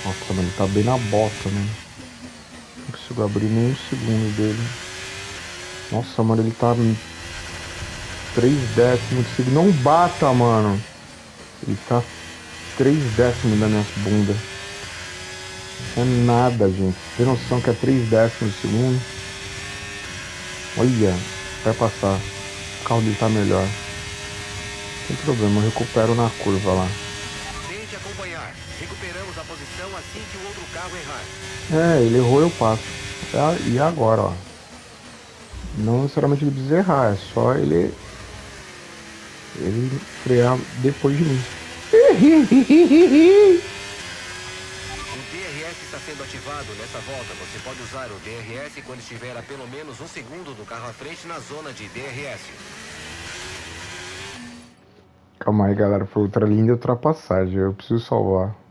Nossa, mano, ele tá bem na bota, mano. Não consigo abrir nem um segundo dele. Nossa, mano, ele tá 3 décimos de segundo. Não bata, mano. Ele tá 3 décimos da minha bunda. É nada, gente. Tem noção que é 3 décimos de segundo? Olha, vai passar. O carro dele tá melhor. Não tem problema, eu recupero na curva lá. Tente acompanhar. Recuperamos a posição assim que o outro carro errar. É, ele errou, eu passo. E agora, ó. Não necessariamente ele precisa errar, é só ele frear depois de mim. O DRS está sendo ativado nessa volta. Você pode usar o DRS quando estiver a pelo menos 1 segundo do carro à frente na zona de DRS. Calma aí, galera. Foi outra linda ultrapassagem. Eu preciso salvar.